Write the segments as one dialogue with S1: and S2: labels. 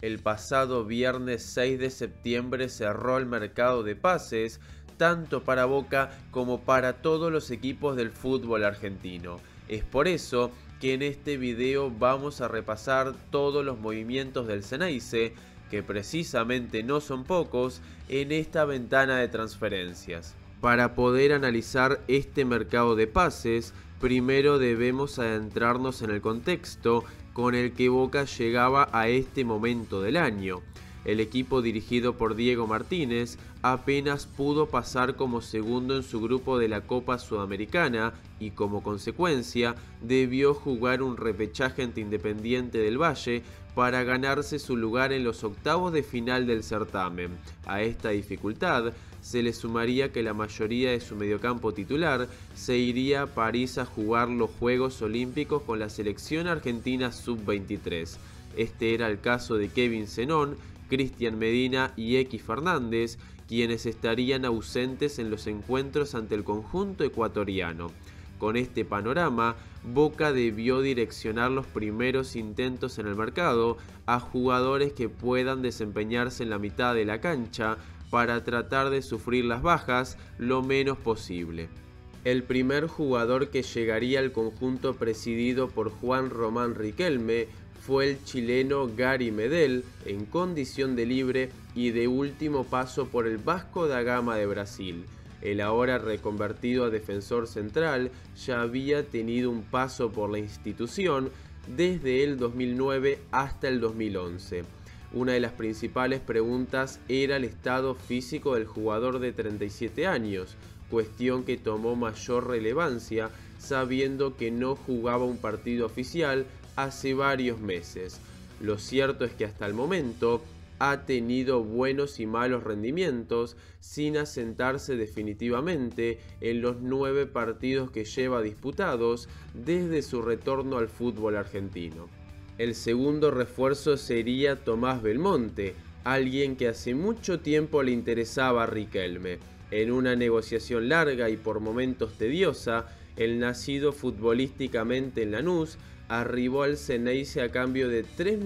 S1: El pasado viernes 6 de septiembre cerró el mercado de pases, tanto para Boca como para todos los equipos del fútbol argentino. Es por eso que en este video vamos a repasar todos los movimientos del Xeneize, que precisamente no son pocos, en esta ventana de transferencias. Para poder analizar este mercado de pases, primero debemos adentrarnos en el contexto con el que Boca llegaba a este momento del año. El equipo dirigido por Diego Martínez apenas pudo pasar como segundo en su grupo de la Copa Sudamericana y como consecuencia debió jugar un repechaje ante Independiente del Valle para ganarse su lugar en los octavos de final del certamen. A esta dificultad se le sumaría que la mayoría de su mediocampo titular se iría a París a jugar los Juegos Olímpicos con la selección argentina sub-23. Este era el caso de Kevin Zenón, Cristian Medina y X Fernández, quienes estarían ausentes en los encuentros ante el conjunto ecuatoriano. Con este panorama, Boca debió direccionar los primeros intentos en el mercado a jugadores que puedan desempeñarse en la mitad de la cancha para tratar de sufrir las bajas lo menos posible. El primer jugador que llegaría al conjunto presidido por Juan Román Riquelme fue el chileno Gary Medel, en condición de libre y de último paso por el Vasco da Gama de Brasil. El ahora reconvertido a defensor central ya había tenido un paso por la institución desde el 2009 hasta el 2011. Una de las principales preguntas era el estado físico del jugador de 37 años, cuestión que tomó mayor relevancia sabiendo que no jugaba un partido oficial hace varios meses. Lo cierto es que hasta el momento ha tenido buenos y malos rendimientos sin asentarse definitivamente en los 9 partidos que lleva disputados desde su retorno al fútbol argentino. El segundo refuerzo sería Tomás Belmonte, alguien que hace mucho tiempo le interesaba a Riquelme. En una negociación larga y por momentos tediosa, el nacido futbolísticamente en Lanús arribó al Xeneize a cambio de $3,5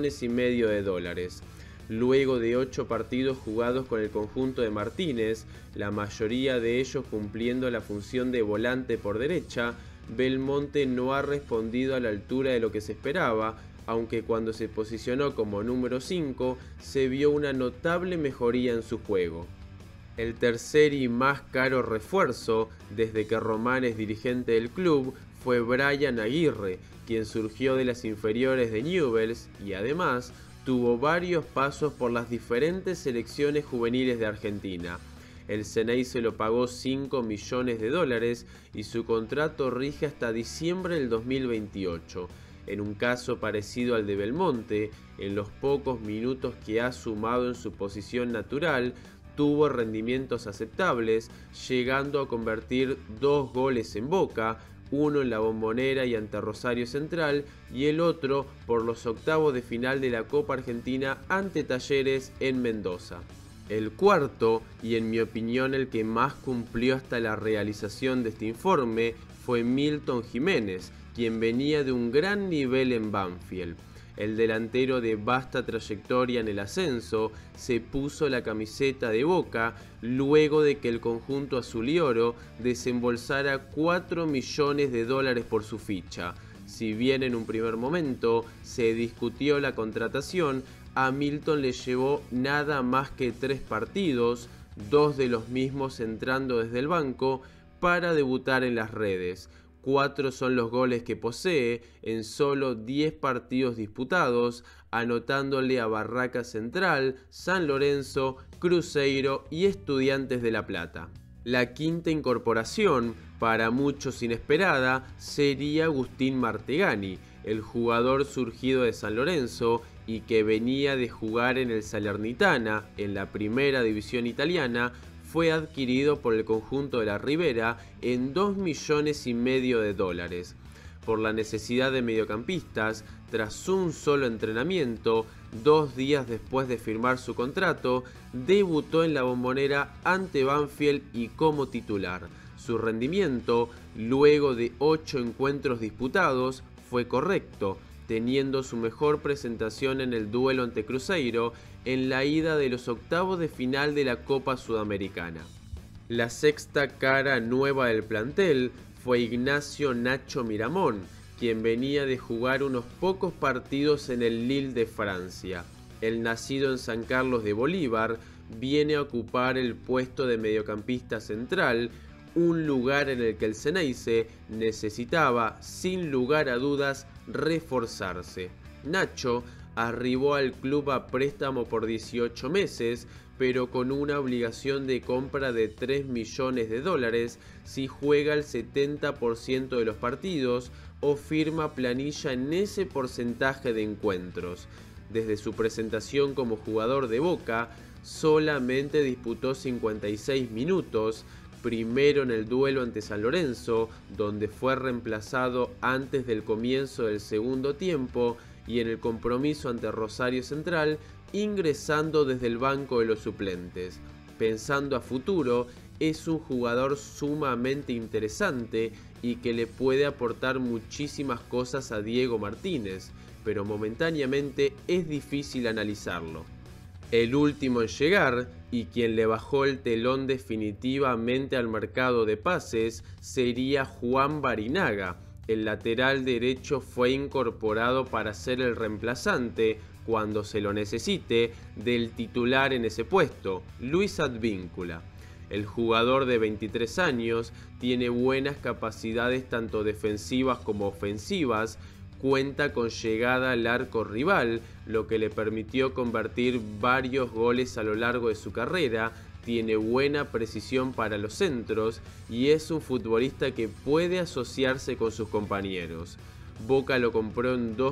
S1: millones. Luego de 8 partidos jugados con el conjunto de Martínez, la mayoría de ellos cumpliendo la función de volante por derecha, Belmonte no ha respondido a la altura de lo que se esperaba, aunque cuando se posicionó como número 5 se vio una notable mejoría en su juego. El tercer y más caro refuerzo, desde que Román es dirigente del club, fue Brian Aguirre, quien surgió de las inferiores de Newell's y además tuvo varios pasos por las diferentes selecciones juveniles de Argentina. El Xeneize lo pagó $5 millones y su contrato rige hasta diciembre del 2028. En un caso parecido al de Belmonte, en los pocos minutos que ha sumado en su posición natural, tuvo rendimientos aceptables, llegando a convertir 2 goles en Boca, uno en la Bombonera y ante Rosario Central y el otro por los octavos de final de la Copa Argentina ante Talleres en Mendoza. El cuarto, y en mi opinión el que más cumplió hasta la realización de este informe, fue Milton Jiménez, quien venía de un gran nivel en Banfield. El delantero de vasta trayectoria en el ascenso se puso la camiseta de Boca luego de que el conjunto azul y oro desembolsara $4 millones por su ficha. Si bien en un primer momento se discutió la contratación, a Milton le llevó nada más que 3 partidos, 2 de los mismos entrando desde el banco, para debutar en las redes. 4 son los goles que posee en solo 10 partidos disputados, anotándole a Barraca Central, San Lorenzo, Cruzeiro y Estudiantes de La Plata. La quinta incorporación, para muchos inesperada, sería Agustín Martegani, el jugador surgido de San Lorenzo y que venía de jugar en el Salernitana, en la primera división italiana. Fue adquirido por el conjunto de la Ribera en $2,5 millones. Por la necesidad de mediocampistas, tras un solo entrenamiento, 2 días después de firmar su contrato, debutó en la Bombonera ante Banfield y como titular. Su rendimiento, luego de 8 encuentros disputados, fue correcto. teniendo su mejor presentación en el duelo ante Cruzeiro en la ida de los octavos de final de la Copa Sudamericana. La sexta cara nueva del plantel fue Ignacio Nacho Miramón, quien venía de jugar unos pocos partidos en el Lille de Francia. El nacido en San Carlos de Bolívar viene a ocupar el puesto de mediocampista central, un lugar en el que el Xeneize necesitaba, sin lugar a dudas, reforzarse. Nacho arribó al club a préstamo por 18 meses, pero con una obligación de compra de $3 millones si juega el 70% de los partidos o firma planilla en ese porcentaje de encuentros. Desde su presentación como jugador de Boca, solamente disputó 56 minutos, primero en el duelo ante San Lorenzo, donde fue reemplazado antes del comienzo del segundo tiempo, y en el compromiso ante Rosario Central, ingresando desde el banco de los suplentes. Pensando a futuro, es un jugador sumamente interesante y que le puede aportar muchísimas cosas a Diego Martínez, pero momentáneamente es difícil analizarlo. El último en llegar, y quien le bajó el telón definitivamente al mercado de pases, sería Juan Barinaga. El lateral derecho fue incorporado para ser el reemplazante, cuando se lo necesite, del titular en ese puesto, Luis Advíncula. El jugador de 23 años tiene buenas capacidades tanto defensivas como ofensivas, cuenta con llegada al arco rival, lo que le permitió convertir varios goles a lo largo de su carrera, tiene buena precisión para los centros y es un futbolista que puede asociarse con sus compañeros. Boca lo compró en $2,5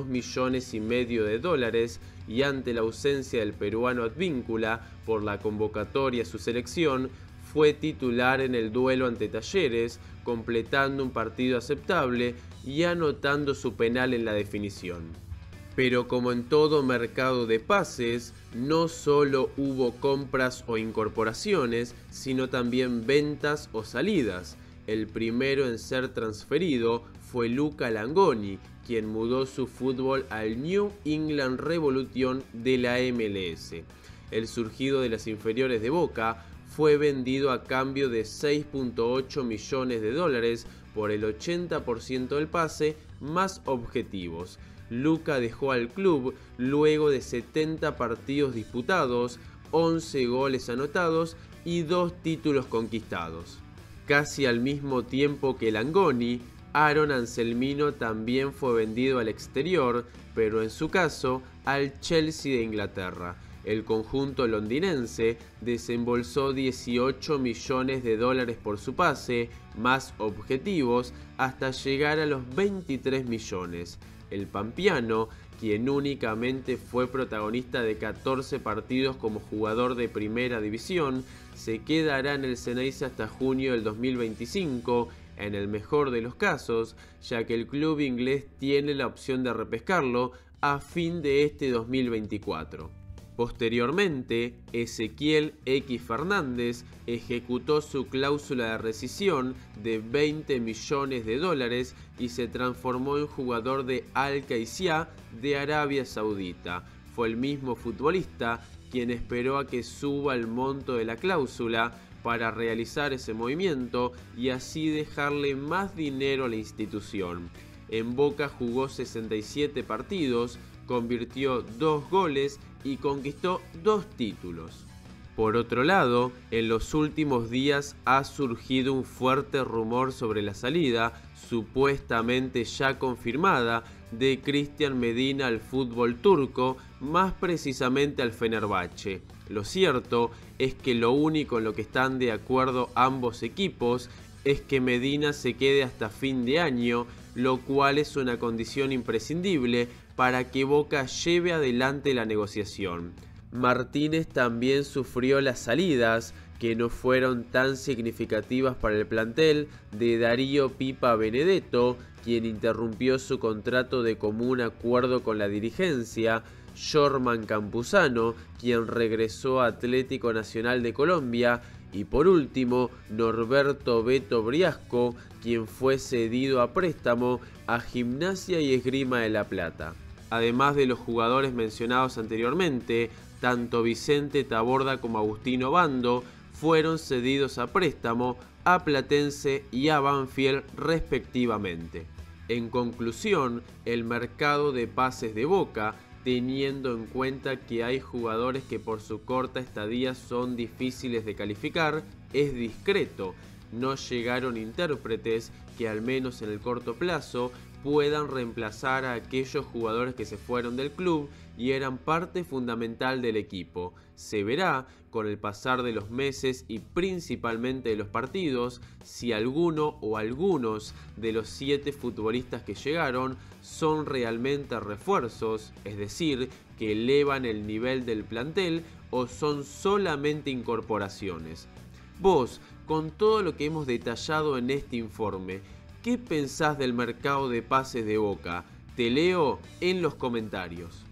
S1: millones y ante la ausencia del peruano Advíncula por la convocatoria a su selección, fue titular en el duelo ante Talleres, completando un partido aceptable y anotando su penal en la definición. Pero como en todo mercado de pases, no solo hubo compras o incorporaciones, sino también ventas o salidas. El primero en ser transferido fue Luca Langoni, quien mudó su fútbol al New England Revolution de la MLS. El surgido de las inferiores de Boca fue vendido a cambio de $6,8 millones por el 80% del pase más objetivos. Luca dejó al club luego de 70 partidos disputados, 11 goles anotados y 2 títulos conquistados. Casi al mismo tiempo que Langoni, Aaron Anselmino también fue vendido al exterior, pero en su caso al Chelsea de Inglaterra. El conjunto londinense desembolsó $18 millones por su pase, más objetivos, hasta llegar a los 23 millones. El pampeano, quien únicamente fue protagonista de 14 partidos como jugador de primera división, se quedará en el Xeneize hasta junio del 2025, en el mejor de los casos, ya que el club inglés tiene la opción de repescarlo a fin de este 2024. Posteriormente, Ezequiel X Fernández ejecutó su cláusula de rescisión de $20 millones y se transformó en jugador de Al-Qaisia de Arabia Saudita. Fue el mismo futbolista quien esperó a que suba el monto de la cláusula para realizar ese movimiento y así dejarle más dinero a la institución. En Boca jugó 67 partidos, convirtió 2 goles y conquistó 2 títulos. Por otro lado, en los últimos días ha surgido un fuerte rumor sobre la salida, supuestamente ya confirmada, de Cristian Medina al fútbol turco, más precisamente al Fenerbahce. Lo cierto es que lo único en lo que están de acuerdo ambos equipos es que Medina se quede hasta fin de año, lo cual es una condición imprescindible para que Boca lleve adelante la negociación. Martínez también sufrió las salidas, que no fueron tan significativas para el plantel, de Darío Pipa Benedetto, quien interrumpió su contrato de común acuerdo con la dirigencia, Jorman Campuzano, quien regresó a Atlético Nacional de Colombia, y por último, Norberto Beto Briasco, quien fue cedido a préstamo a Gimnasia y Esgrima de La Plata. Además de los jugadores mencionados anteriormente, tanto Vicente Taborda como Agustín Obando fueron cedidos a préstamo a Platense y a Banfield respectivamente. En conclusión, el mercado de pases de Boca, teniendo en cuenta que hay jugadores que por su corta estadía son difíciles de calificar, es discreto. No llegaron intérpretes que al menos en el corto plazo puedan reemplazar a aquellos jugadores que se fueron del club y eran parte fundamental del equipo. Se verá con el pasar de los meses y principalmente de los partidos si alguno o algunos de los 7 futbolistas que llegaron son realmente refuerzos, es decir, que elevan el nivel del plantel o son solamente incorporaciones. Vos, con todo lo que hemos detallado en este informe, ¿qué pensás del mercado de pases de Boca? Te leo en los comentarios.